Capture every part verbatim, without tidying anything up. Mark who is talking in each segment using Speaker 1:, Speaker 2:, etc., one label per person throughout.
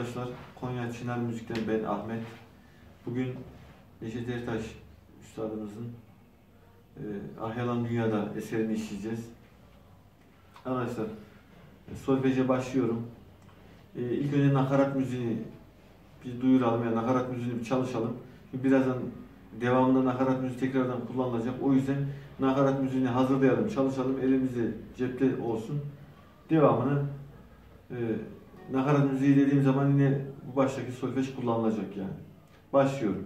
Speaker 1: arkadaşlar. Konya Çınar Müzik'ten ben Ahmet. Bugün Neşet Ertaş üstadımızın e, Ah Yalan Dünyada eserini işleyeceğiz. Arkadaşlar solfeje başlıyorum. E, ilk önce nakarat müziğini bir duyuralım, yani nakarat müziğini bir çalışalım. Şimdi birazdan devamında nakarat müziği tekrardan kullanılacak. O yüzden nakarat müziğini hazırlayalım, çalışalım. Elimizde, cepte olsun. Devamını e, nakarat müziği dediğim zaman yine bu baştaki solfej kullanılacak yani. Başlıyorum.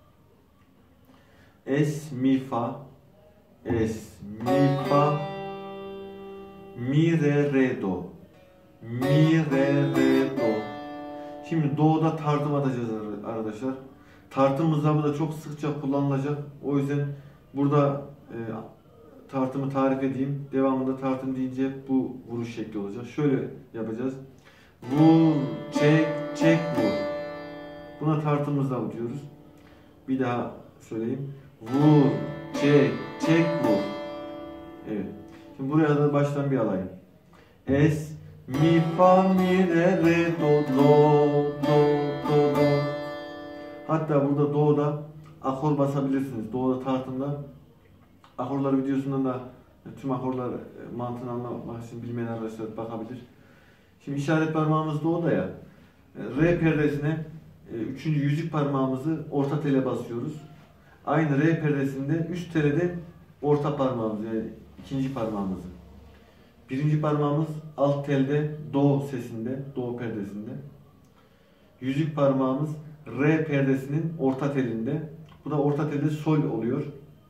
Speaker 1: Es, mi, fa, es, mi, fa, mi, re, re, do, mi, re, re, do. Şimdi do'da tartım atacağız arkadaşlar. Tartım mızrabı da çok sıkça kullanılacak. O yüzden burada e, tartımı tarif edeyim. Devamında tartım deyince bu vuruş şekli olacak. Şöyle yapacağız. Vur, çek, çek, vur. Buna tartım mızrabı diyoruz. Bir daha söyleyeyim. Vur, çek, çek, vur. Evet. Şimdi buraya da baştan bir alayım. Es, mi, fa, mi, re, re, do, do, do, do, do. Hatta burada do'da akor basabilirsiniz. Do'da tartımda akorlar videosundan da tüm akorlar mantığını anlamak için bilmeyen arkadaşlar bakabilir. Şimdi işaret parmağımız do'da ya. Re perdesine üçüncü yüzük parmağımızı orta tele basıyoruz. Aynı re perdesinde üst telede orta parmağımız, yani ikinci parmağımızı. Birinci parmağımız alt telde do sesinde, do perdesinde. Yüzük parmağımız re perdesinin orta telinde. Bu da orta telde sol oluyor.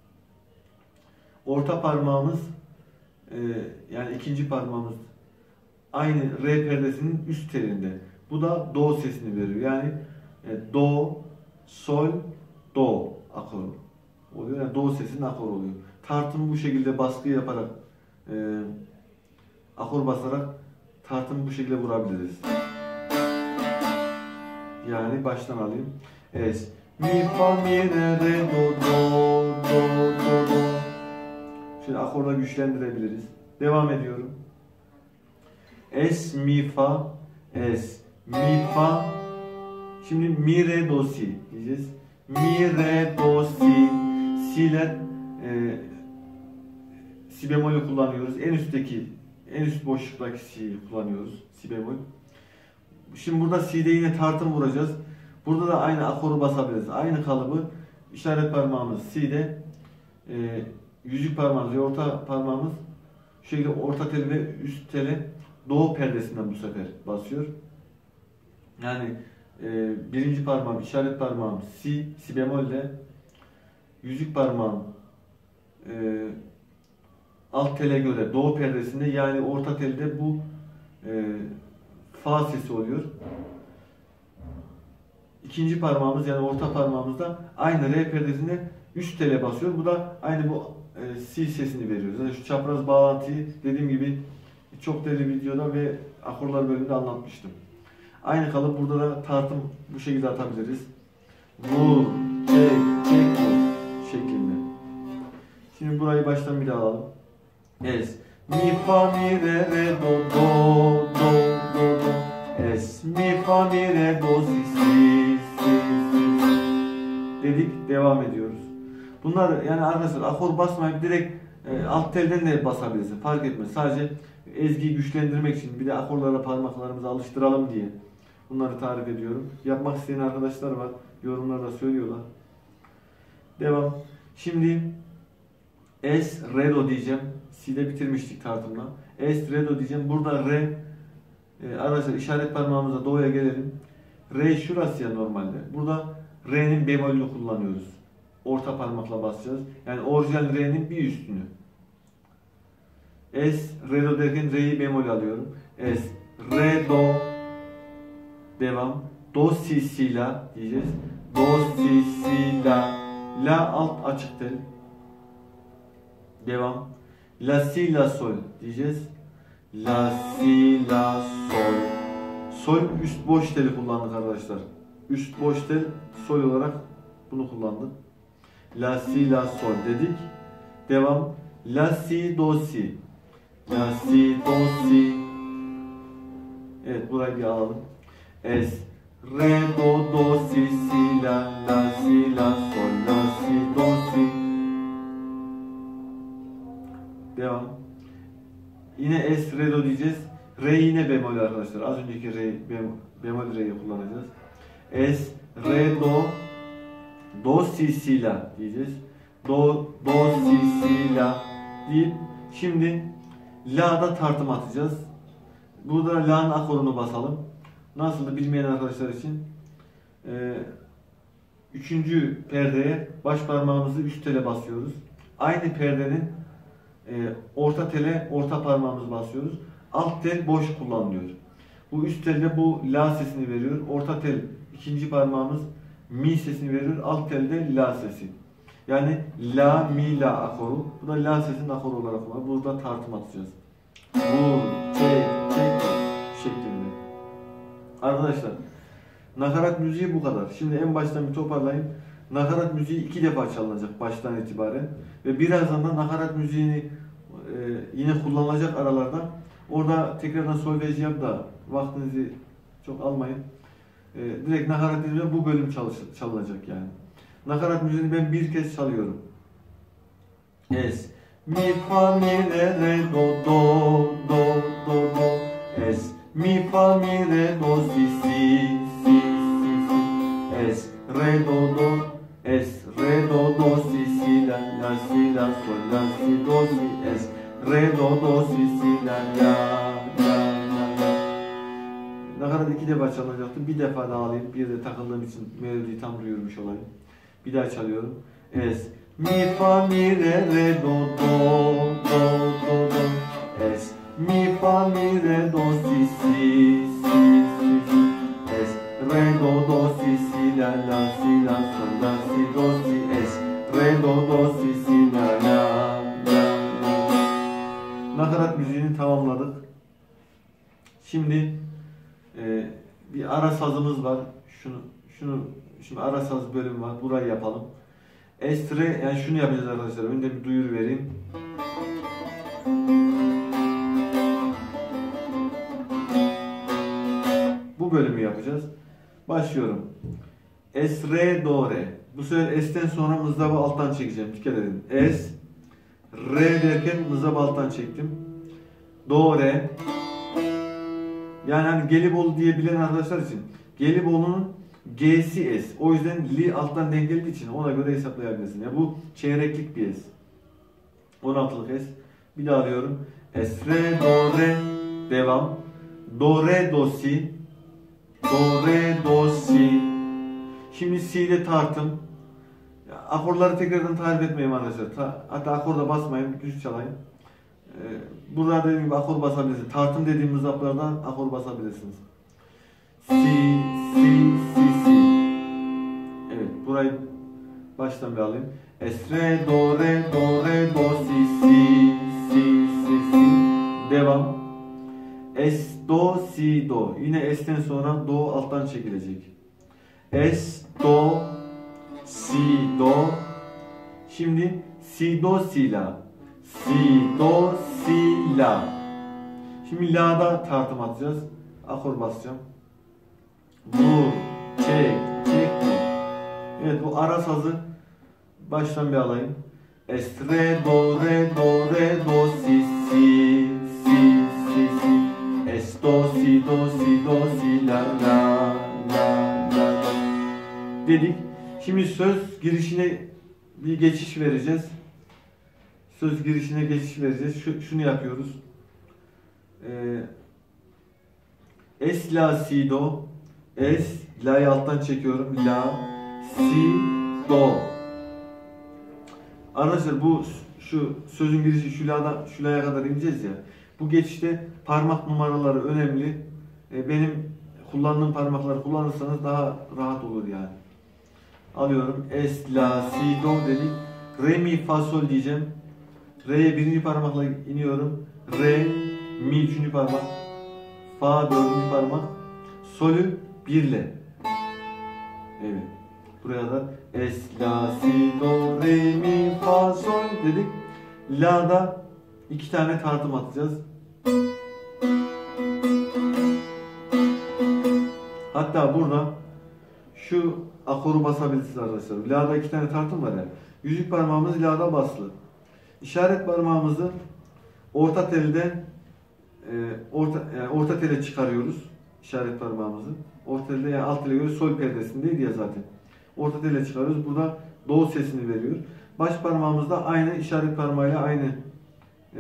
Speaker 1: Orta parmağımız e, yani ikinci parmağımız aynı re perdesinin üst telinde. Bu da do sesini veriyor. Yani e, do, sol, do akoru oluyor. Yani do sesinin akoru oluyor. Tartımı bu şekilde baskı yaparak e, akor basarak tartımı bu şekilde vurabiliriz. Yani baştan alayım. Es, mi, fa, mi, re, re, do, do, do, do, do. Şimdi akorla güçlendirebiliriz. Devam ediyorum. Es, mi, fa, es, mi, fa. Şimdi mi, re, do, si diyeceğiz. Mi, re, do, si. Si'ler e, si bemolü kullanıyoruz. En üstteki, en üst boşluktaki si'yi kullanıyoruz. Si bemol. Şimdi burada si'de yine tartım vuracağız. Burada da aynı akoru basabiliriz. Aynı kalıbı işaret parmağımız si'de, e, yüzük parmağımız ve orta parmağımız şu şekilde orta tel ve üst tele do perdesinden bu sefer basıyor. Yani e, birinci parmağım, işaret parmağım si, si bemolde, yüzük parmağım e, alt tele göre do perdesinde, yani orta telde bu e, fa sesi oluyor. İkinci parmağımız, yani orta parmağımızda aynı re perdesinde üst tele basıyor. Bu da aynı bu e, si sesini veriyor. Yani şu çapraz bağlantıyı dediğim gibi çok değerli videoda ve akorlar bölümünde anlatmıştım. Aynı kalıp burada da tartım bu şekilde atabiliriz. Vur, çek, çek, vur şeklinde. Şimdi burayı baştan bir daha alalım. Es, mi, fa, mi, re, re, do, do, do, do, do. Es, mi, fa, mi, re, do, si, si, si, si. Dedik, devam ediyoruz. Bunlar yani arkadaşlar akor basmayıp direkt e, alt telden de basabilirsin. Fark etmez. Sadece ezgiyi güçlendirmek için, bir de akorlara parmaklarımızı alıştıralım diye bunları tarif ediyorum. Yapmak isteyen arkadaşlar var. Yorumlarda söylüyorlar. Devam. Şimdi es, re, do diyeceğim. Si'de bitirmiştik tartımla. Es, re, do diyeceğim. Burada re, e, arkadaşlar işaret parmağımıza do'ya gelelim. Re şurası ya normalde. Burada re'nin bemolünü kullanıyoruz. Orta parmakla basacağız. Yani orijinal re'nin bir üstünü. Es, re, do derken re'yi bemol alıyorum. Es, re, do. Devam. Do, si, si, la diyeceğiz. Do, si, si, la. La alt açık tel. Devam. La, si, la, sol diyeceğiz. La, si, la, sol. Sol üst boş teli kullandık arkadaşlar. Üst boş tel sol olarak bunu kullandık. La, si, la, sol dedik. Devam. La, si, do, si. La, si, do, si. Evet, burayı bir alalım. Es, re, do, do, si, si, la, la, si, la, sol, la, si, do, si. Devam. Yine es, re, do diyeceğiz. Re yine bemol arkadaşlar. Az önceki re, bemol, bemol re'yi kullanacağız. Es, re, do, do, si, si, la diyeceğiz. Do, do, si, si, la deyip şimdi la'da tartım atacağız. Burada la'nın akorunu basalım. Nasıl bilmeyen arkadaşlar için ee, üçüncü perdeye baş parmağımızı üst tele basıyoruz. Aynı perdenin e, orta tele orta parmağımızı basıyoruz. Alt tel boş kullanılıyor. Bu üst telde bu la sesini veriyor. Orta tel ikinci parmağımız mi sesini veriyor. Alt telde la sesi. Yani la, mi, la akoru. Bu da la sesinin akoru olarak var. Burada tartım atacağız. Vur, çek, çek şeklinde. Arkadaşlar nakarat müziği bu kadar. Şimdi en baştan bir toparlayayım. Nakarat müziği iki defa çalınacak baştan itibaren. Ve birazdan da nakarat müziğini e, yine kullanılacak aralarda. Orada tekrardan solfej yap da vaktinizi çok almayın. E, direkt nakarat dinliyorum. Bu bölüm çalış, çalınacak yani. Nakarat müziğini ben bir kez çalıyorum. Es, mi, fa, mi, re, re, do, do, do, do, do. Es, mi, fa, mi, re, do, si, si, si, si, si. Es, re, do, do. Es, re, do, do, si, si, la, la, si, la, sol, la, si, do, si. Es, re, do, do, si, si, la, la, la, la, la. Nakarat iki defa çalacaktım. Bir defa daha alayım. Bir de takıldığım için melodiyi tam duyurmuş olayım. Bir daha çalıyorum. Es, mi, fa, mi, re, re, do, do, do, do, do. Es, mi, fa, mi, re, do, si, si, si, si, si. Es, re, do, do, si, si, la, la, si, la, sol, la, si, do, si. Es, re, do, do, si, si, la, la, la, la. Nakarat müziğini tamamladık. Şimdi e, bir ara sazımız var. Şunu, şunu, şimdi ara saz bölüm var. Burayı yapalım. Es, re, yani şunu yapacağız arkadaşlar. Önce bir duyuru vereyim. Bu bölümü yapacağız. Başlıyorum. Es, re, do, re. Bu sefer es'ten sonra mızrabı alttan çekeceğim. Dikkat edin. Es, re derken mızrabı alttan çektim. Do, re. Yani hani Gelibolu diye bilen arkadaşlar için Gelibolu'nun G'si es. O yüzden li alttan denk geldiği için ona göre hesaplayabilirsin. Yani bu çeyreklik bir es. on altılık es. Bir daha alıyorum. Es, re, do, re. Devam. Do, re, do, si. Do, re, do, si. Şimdi si ile tartım. Akorları tekrardan tarif etmeyeyim arkadaşlar. Ta, hatta akorda basmayın. Düz çalayım. Ee, burada dediğim gibi akor basabilirsiniz. Tartım dediğim mızraplardan akor basabilirsiniz. Si, si, si, si. Evet, burayı baştan bir alayım. Es, re, do, re, do, re, do, si, si, si, si, si. Devam. Es, do, si, do. Yine es'ten sonra do alttan çekilecek. Es, do, si, do. Şimdi si, do, si, la. Si, do, si, la. Şimdi la'da tartım atacağız. Akor basacağım. Vur, çek, çek. Evet, bu ara sazı baştan bir alayım. Es, re, do, re, do, re, do, si, si, si, si, si. Es, do, si, do, si, do, si, la, la, la, la. Dedik. Şimdi söz girişine bir geçiş vereceğiz. Söz girişine geçiş vereceğiz. Şu, şunu yapıyoruz. Ee, es, la, si, do. Es, la'yı alttan çekiyorum. La, si, do. Arkadaşlar bu şu sözün girişi şu la'da şu la'ya kadar ineceğiz ya. Bu geçişte parmak numaraları önemli. Ee, benim kullandığım parmakları kullanırsanız daha rahat olur yani. Alıyorum. Es, la, si, do dedik. Re, mi, fa, sol diyeceğim. Re'ye birinci parmakla iniyorum. Re, mi üçüncü parmak. Fa dördüncü parmak. Sol'ü birle. Evet. Buraya da es, la, si, do, re, mi, fa, sol dedik. La'da iki tane tartım atacağız. Hatta burada şu akoru basabilirsiniz arkadaşlar. La'da iki tane tartım var ya. Yüzük parmağımız La'da basılı. İşaret parmağımızı orta telde e, orta yani orta tele çıkarıyoruz. İşaret parmağımızı. Orta telde yani alt tele göre sol perdesindeydi ya zaten. Orta tele çıkarıyoruz. Burada do sesini veriyor. Baş parmağımızda aynı işaret parmağıyla aynı e,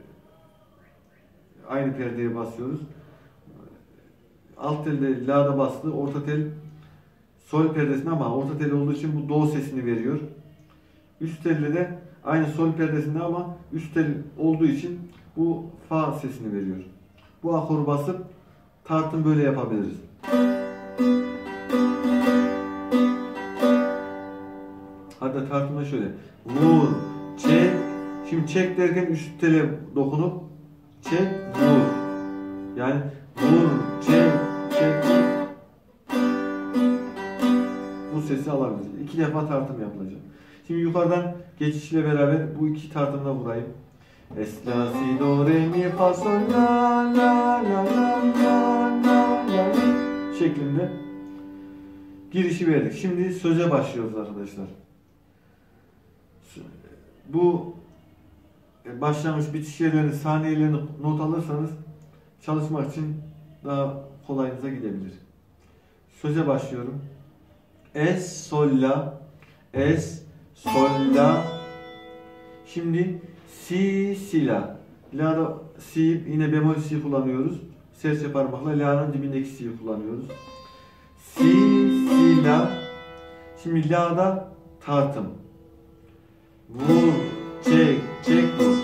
Speaker 1: aynı perdeye basıyoruz. Alt telde La'da bastı. Orta tel sol perdesinde ama orta tel olduğu için bu do sesini veriyor. Üst telde de aynı sol perdesinde ama üst tel olduğu için bu fa sesini veriyor. Bu akoru basıp tartım böyle yapabiliriz. Hatta tartımda şöyle. Vur, çek. Şimdi çek derken üst tele dokunup çek, vur. Yani vur, çek, çek, vur. Bu sesi alabiliriz. İki defa tartım yapılacak. Şimdi yukarıdan geçişle beraber bu iki tartımda vurayım. Es, la, si, do, re, mi, fa, sol, la, la, la, la, la, la, la şeklinde girişi verdik. Şimdi söze başlıyoruz arkadaşlar. Bu başlangıç bitiş yerlerini, saniyelerini not alırsanız çalışmak için daha kolayınıza gidebilir. Söze başlıyorum. Es, sol, la, es, sol, la. Şimdi si, si, la. La'da si, yine bemol si kullanıyoruz. Serçe parmakla la'nın dibindeki si'yi kullanıyoruz. Si, si, la. Şimdi la'da tartım. Vur, çek, çek, vur.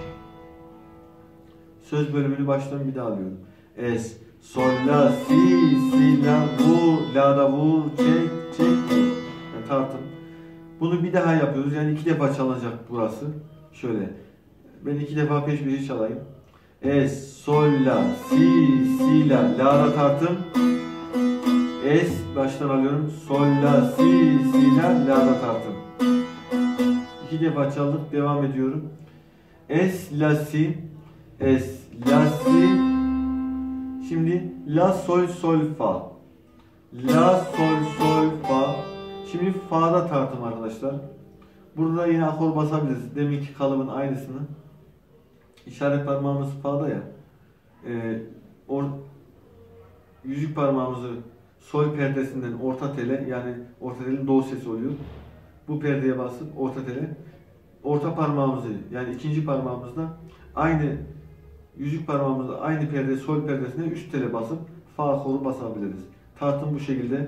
Speaker 1: Söz bölümünü baştan bir daha alıyorum. Es, sol, la, si, si, la, vur, la'da vur, çek, çek, vur. Yani tartım. Bunu bir daha yapıyoruz. Yani iki defa çalacak burası. Şöyle. Ben iki defa peş peşe çalayım. Es, sol, la, si, si, la, la'da tartım. Es, baştan alıyorum. Sol, la, si, si, la, la'da tartım. İki defa çaldık. Devam ediyorum. Es, la, si, es, la, si. Şimdi la, sol, sol, fa. La, sol, sol, fa. Şimdi fa'da tartım arkadaşlar. Burada yine akor basabiliriz. Deminki kalıbın aynısını. İşaret parmağımız fa'da ya. Ee, or, yüzük parmağımızı sol perdesinden orta tele, yani orta telin do sesi oluyor. Bu perdeye basıp orta tele, orta parmağımızı yani ikinci parmağımızda aynı yüzük parmağımızı aynı perde sol perdesine üst tele basıp fa akoru basabiliriz. Tartım bu şekilde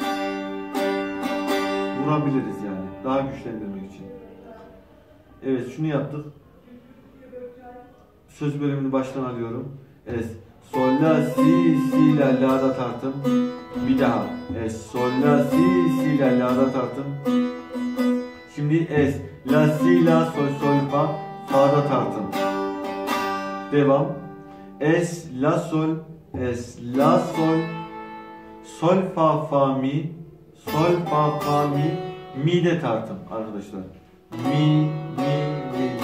Speaker 1: vurabiliriz yani. Daha güçlendirmek için. Evet, şunu yaptık. Söz bölümünü baştan alıyorum. Es, sol, la, si, si, la, la'da tartım. Bir daha. Es, sol, la, si, si, la, la'da tartım. Şimdi es, la, si, la, sol, sol, fa, fa'da tartım. Devam. Es, la, sol, es, la, sol, sol, fa, fa, mi, sol, fa, fa, mi, mi de tartım arkadaşlar. Mi, mi, mi, mi.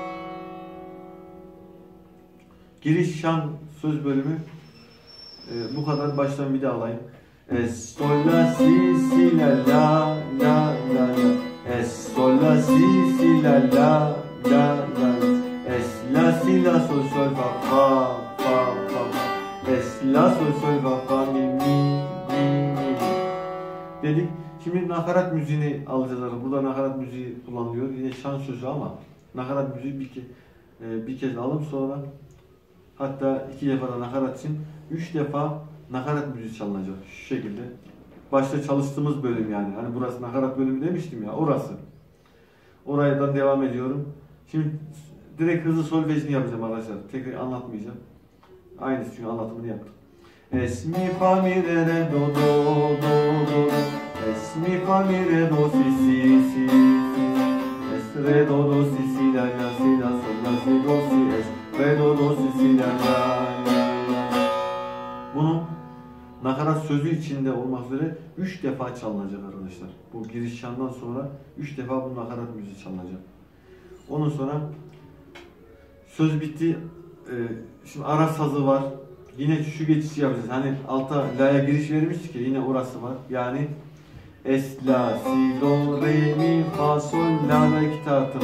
Speaker 1: Giriş, şan, söz bölümü e, bu kadar. Baştan bir daha alayım. Es, sol, la, si, si, la, la, la, la, la. Es, sol, la, si, si, la, la, la, la. Es, la, si, la, sol, sol, fa, fa, fa, fa, fa. Es, la, sol, sol, fa, fa, mi, mi, mi, mi. Dedik. Şimdi nakarat müziğini alacağız. Burada nakarat müziği kullanılıyor. Yine şan sözü ama nakarat müziği bir, ke e, bir kez alıp sonra hatta iki defa da nakarat için üç defa nakarat müziği çalınacak. Şu şekilde. Başta çalıştığımız bölüm yani. Hani burası nakarat bölümü demiştim ya. Orası. Oradan devam ediyorum. Şimdi direkt hızlı solfejini yapacağım arkadaşlar. Tekrar anlatmayacağım. Aynısı çünkü anlatımını yaptım. Es, mi, fa, mi, re, re, do, do, do, do. Es, mi, fa, mi, re, do, si, si, si, si. Es, re, do, do, si, si, la, la, si, la, sol, la, si, do, si, es. Re, do, do, si, si, la, la, la, la. Bunun nakarat sözü içinde olmak üzere üç defa çalınacak arkadaşlar. Bu giriş şandan sonra üç defa bu nakarat müziği çalınacak. Ondan sonra söz bitti. Ee, şimdi ara sazı var. yine şu geçişi yapacağız. Hani alta la'ya giriş vermiştik ya, yine orası var. Yani es, la, si, do, re, mi, fa, sol, la'da iki tartım.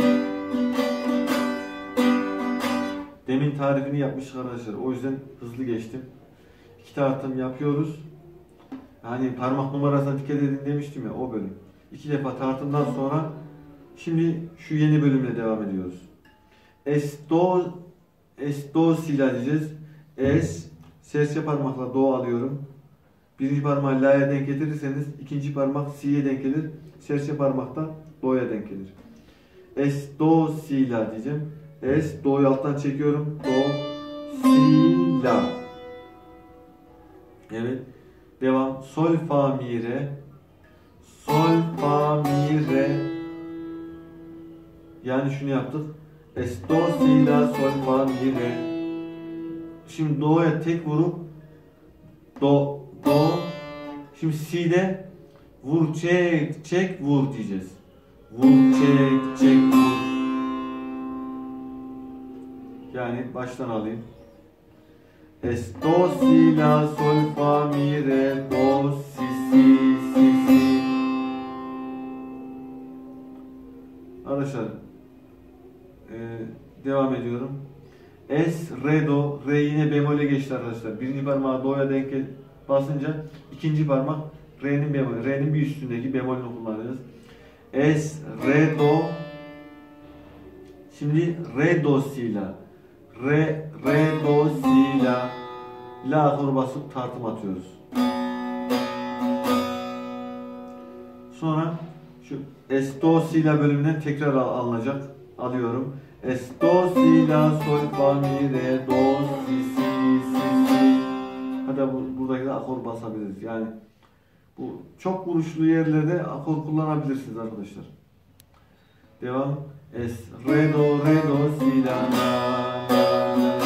Speaker 1: Demin tarifini yapmıştık arkadaşlar. O yüzden hızlı geçtim. İki tartım yapıyoruz. Hani parmak numarasına dikkat edin demiştim ya, o bölüm. İki defa tartımdan sonra şimdi şu yeni bölümle devam ediyoruz. Es, do, es, do, si, la diyeceğiz. Es, serçe parmakla do alıyorum. Birinci parmağı la'ya denk getirirseniz ikinci parmak si'ye denk gelir. Serçe parmak da do'ya denk gelir. Es, do, si, la diyeceğim. Es, do'yu alttan çekiyorum. Do, si, la. Evet. Devam. Sol, fa, mi, re. Sol, fa, mi, re. Yani şunu yaptık. Es, do, si, la, sol, fa, mi, re. Şimdi do'ya tek vurup do, do. Şimdi si'de vur, çek, çek, vur diyeceğiz. Vur, çek, çek, vur. Yani baştan alayım. Es, do, si, la, sol, fa, mi, re, do, si, si, si, si. Arkadaşlar ee, devam ediyorum. Es, re, do. Re yine bemole geçti arkadaşlar. Birinci parmağı do'ya denk basınca ikinci parmak re'nin bemol, re'nin bir üstündeki bemolünü kullanacağız. Es, re, do. Şimdi re, do, si, la. Re, re, do, si, la. La akoru basıp tartım atıyoruz. Sonra şu es, do, si, la bölümünden tekrar alınacak. Alıyorum. Es, do, si, la, sol, fa, mi, re, do, si, si, si, si. Hatta bu, buradaki de akor basabiliriz. Yani bu çok vuruşlu yerlerde akor kullanabilirsiniz arkadaşlar. Devam. Es, re, do, re, do, si, la, la, la.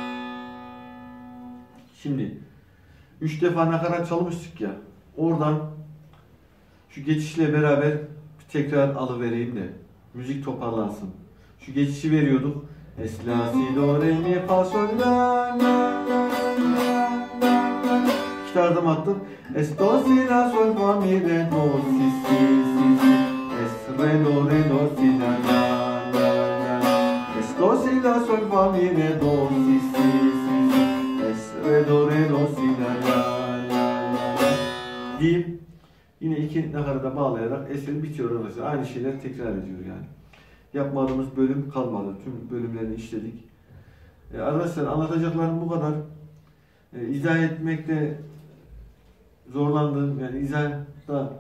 Speaker 1: Şimdi üç defa nakarat çalmıştık ya. Oradan şu geçişle beraber bir tekrar alıvereyim de müzik toparlansın. Şu geçişi veriyorduk. Es, la, si, do, re, mi, fa, sol, la, la, la, la, la. İki tartım attık. Es, do, si, la, sol, fa, mi, re, do, si, si, si, si. Es, re, do, re, do, si, la, la, la, la. Es, do, si, la, sol, fa, mi, re, do, si, si, si, si. Es, re, do, re, do, si, la, la, la, la. Deyip yine iki nakarata bağlayarak eser bitiyor arkadaşlar. Aynı şeyler tekrar ediyor yani. Yapmadığımız bölüm kalmadı. Tüm bölümlerini işledik. Ee, arkadaşlar anlatacaklarım bu kadar. Ee, izah etmekte zorlandığım, yani izahda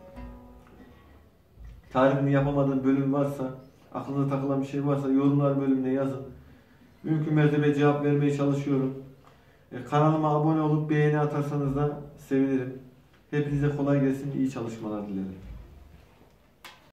Speaker 1: tarifini yapamadığım bölüm varsa, aklınıza takılan bir şey varsa yorumlar bölümüne yazın. Mümkün mertebe cevap vermeye çalışıyorum. Ee, kanalıma abone olup beğeni atarsanız da sevinirim. Hepinize kolay gelsin, iyi çalışmalar dilerim.